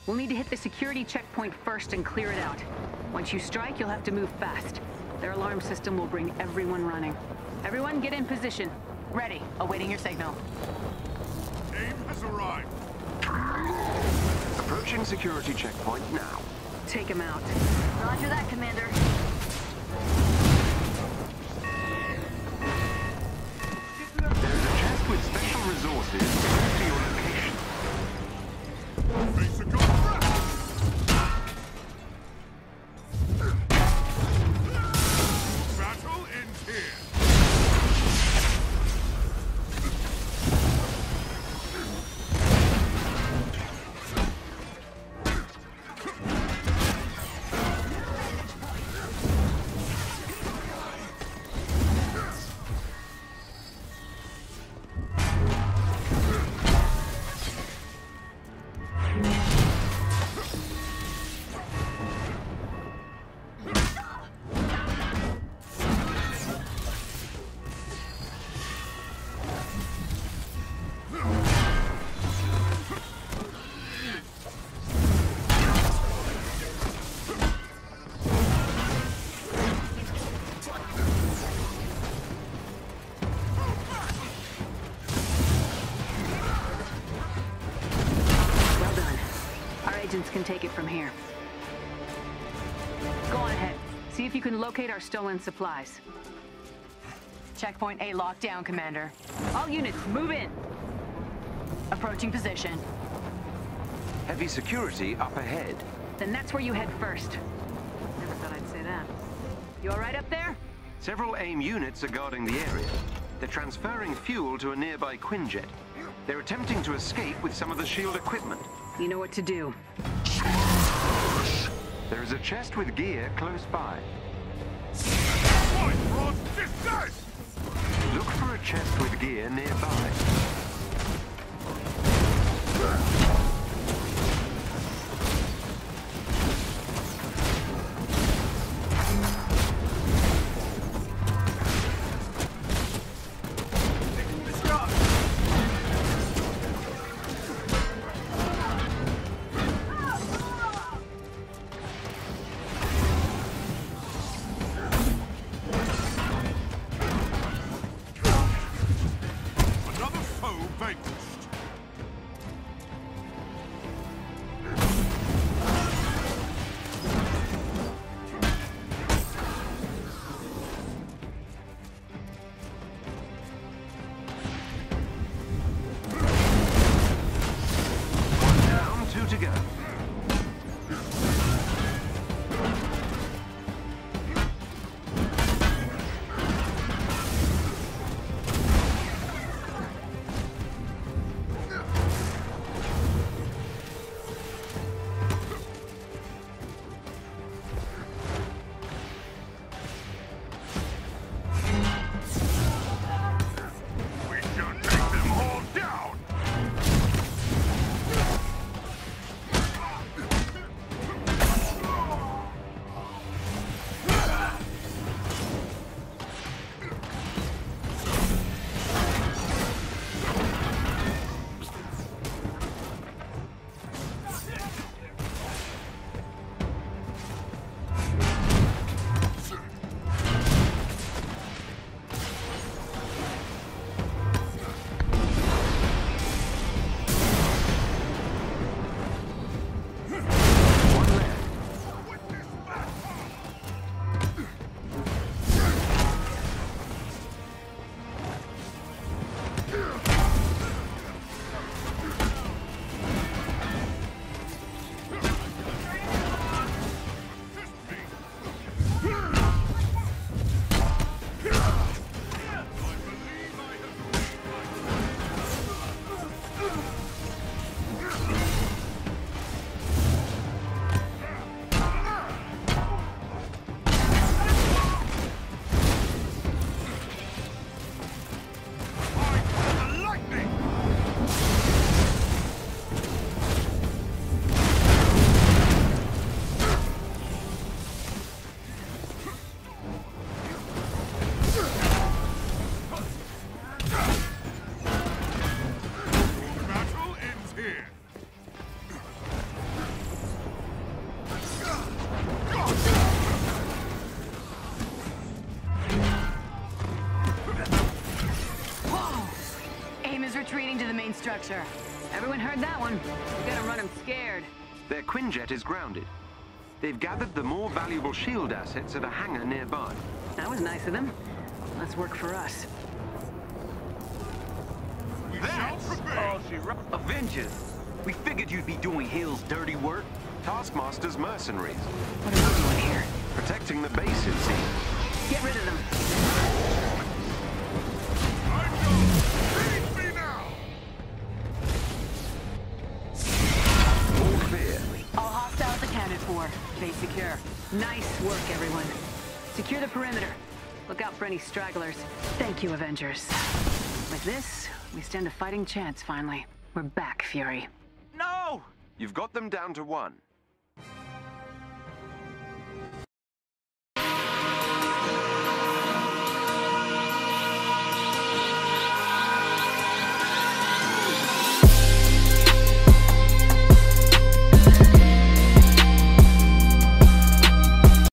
We'll need to hit the security checkpoint first and clear it out. Once you strike, you'll have to move fast. Their alarm system will bring everyone running. Everyone get in position. Ready. Awaiting your signal. AIM has arrived. Approaching security checkpoint now. Take him out. Roger that, Commander. There's a chest with special resources close to your location. Face a gun threat. Battle ends here. Can take it from here. Go on ahead. See if you can locate our stolen supplies. Checkpoint A locked down, Commander. All units, move in. Approaching position. Heavy security up ahead. Then that's where you head first. Never thought I'd say that. You all right up there? Several AIM units are guarding the area. They're transferring fuel to a nearby Quinjet. They're attempting to escape with some of the shield equipment. You know what to do. There is a chest with gear close by. Point, Ross! Distance! Look for a chest with gear nearby. main structure. Everyone heard that one. We gotta run them scared. Their Quinjet is grounded. They've gathered the more valuable shield assets at a hangar nearby. That was nice of them. Let's work for us. We shall prevail. Avengers! We figured you'd be doing Hill's dirty work. Taskmaster's mercenaries, What are we doing here? protecting the base, it seems. Get rid of them. I know. Leave me now. All clear. All hostiles accounted for. Base secure. Nice work, everyone. Secure the perimeter. Look out for any stragglers. Thank you, Avengers. With this, we stand a fighting chance, finally. We're back, Fury. No! You've got them down to 1.